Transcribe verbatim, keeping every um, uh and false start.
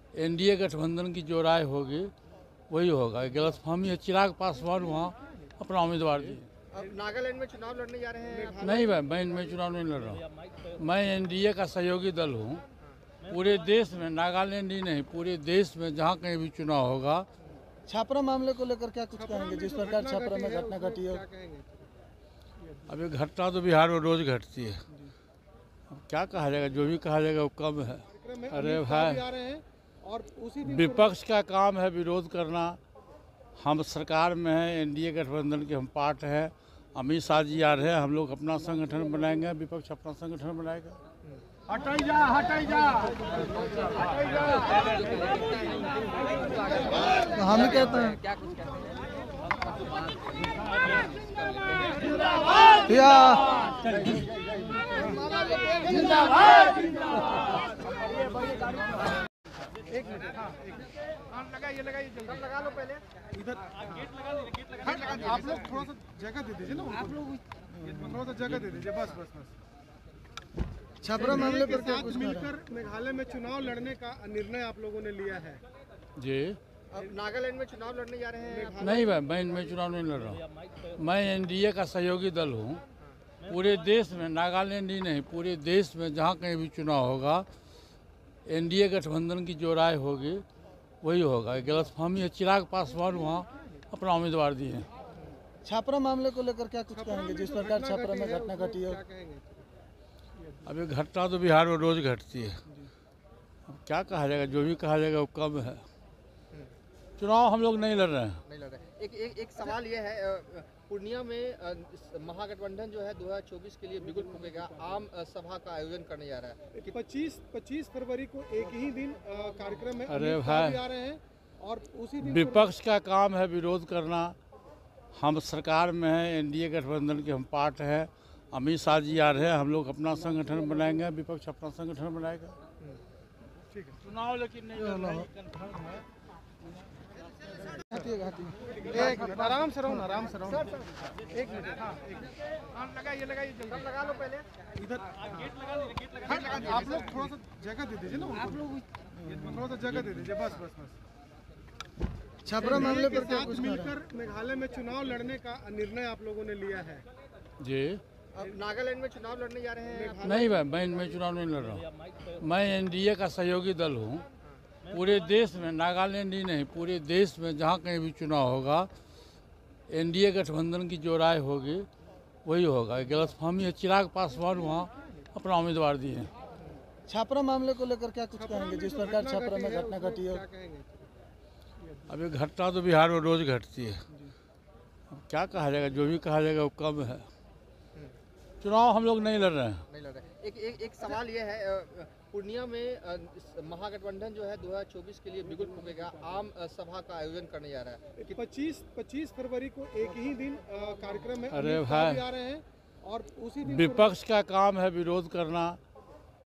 NDA गठबंधन की जो राय होगी वही होगा। गलतफहमी है। चिराग पासवान वहाँ अपना उम्मीदवार दिए। अब नागालैंड में चुनाव लड़ने जा रहे हैं। नहीं भाई, मैं मैं चुनाव नहीं लड़ रहा हूँ। मैं एनडीए का सहयोगी दल हूँ। पूरे देश में, नागालैंड ही नहीं, पूरे देश में जहाँ कहीं भी चुनाव होगा। छापरा मामले को लेकर क्या कुछ कहेंगे? जिस प्रकार छापरा में घटना घटी है, अभी घटना तो बिहार में रोज घटती है। अब क्या कहा जाएगा, जो भी कहा जाएगा वो कम है। अरे भाई, और उसी विपक्ष का काम है विरोध करना। हम सरकार में हैं, एनडीए गठबंधन के हम पार्ट हैं। अमित शाह जी आ रहे हैं, हम लोग अपना संगठन बनाएंगे, विपक्ष अपना संगठन बनाएगा। हटाई जा, हटाई जा, हटाई जा। तो हम ही कहते हैं या एक मिनट, हाँ लगाइए लगाइए जल्दी लगा लो। पहले इधर गेट लगा दीजिए, गेट लगा दीजिए। आप लोग थोड़ा सा जगह दे दीजिए ना, आप लोग थोड़ा सा जगह दे दीजिए, बस बस बस। छापरा मामले पर क्या कुछ मिलकर मेघालय में चुनाव लड़ने का निर्णय आप लोगों ने लिया है जी। अब नागालैंड में चुनाव लड़ने जा रहे हैं। नहीं भाई, मैं मैं चुनाव नहीं लड़ रहा हूँ। मैं एनडीए का सहयोगी दल हूँ। पूरे देश में, नागालैंड ही नहीं, पूरे देश में जहाँ कहीं भी चुनाव होगा, एनडीए गठबंधन की जो राय होगी वही होगा। गलतफहमी है। चिराग पासवान वहाँ अपना उम्मीदवार दिए। छापरा मामले को लेकर क्या कुछ कहेंगे? जिस प्रकार छापरा में घटना घटी है, अभी घटना तो बिहार में रोज घटती है। अब क्या कहा जाएगा, जो भी कहा जाएगा वो कम है। चुनाव हम लोग नहीं लड़ रहे हैं। नहीं लड़ रहे। एक एक एक सवाल ये है, अ, पूर्णिया में अ, महागठबंधन जो है दो हज़ार चौबीस के लिए बिगुल फूकेगा, आम अ, सभा का आयोजन करने जा रहा है। पच्चीस पच्चीस फरवरी को एक ही दिन अ, कार्यक्रम है। अरे अमित शाह भाई, भी आ रहे हैं और उसी दिन विपक्ष का काम है विरोध करना। हम सरकार में हैं, एनडीए गठबंधन के हम पार्ट हैं। अमित शाह जी आ रहे हैं, हम लोग अपना संगठन बनाएंगे, विपक्ष अपना संगठन बनाएगा। ठीक है। चुनाव लेकिन नहीं लड़ रहे हैं, कंफर्म है। एक मिनट, आराम से रहो ना, आराम से रहो। एक मिनट, हाँ हाँ लगाइए लगाइए जल्दी लगा लो। पहले इधर गेट लगा दीजिए, गेट लगा दीजिए। आप लोग थोड़ा सा जगह दे दीजिए ना, आप लोग थोड़ा सा जगह दे दीजिए, बस बस बस। छापरा मामले पर क्या कुछ मिलकर मेघालय में चुनाव लड़ने का निर्णय आप लोगों ने लिया है जी। अब नागालैंड में चुनाव लड़ने जा रहे हैं। नहीं भाई, मैं मैं चुनाव नहीं लड़ रहा हूँ। मैं एनडीए का सहयोगी दल हूँ। पूरे देश में, नागालैंड ही नहीं, पूरे देश में जहाँ कहीं भी चुनाव होगा, एनडीए गठबंधन की जो राय होगी वही होगा। गलतफहमी है। चिराग पासवान वहाँ अपना उम्मीदवार दिए। छापरा मामले को लेकर क्या कुछ कहेंगे? जिस प्रकार छापरा में घटना घटी है, अभी घटना तो बिहार में रोज घटती है। अब क्या कहा जाएगा, जो भी कहा जाएगा वो कम है। चुनाव हम लोग नहीं लड़ रहे हैं। नहीं लड़ रहे। एक एक एक सवाल ये है, अ, पूर्णिया में अ, महागठबंधन जो है दो हज़ार चौबीस के लिए बिगुल फूकेगा, आम अ, सभा का आयोजन करने जा रहा है। पच्चीस पच्चीस फरवरी को एक ही दिन अ, कार्यक्रम है। अरे अमित शाह भाई, भी आ रहे हैं और उसी दिन विपक्ष का काम है विरोध करना।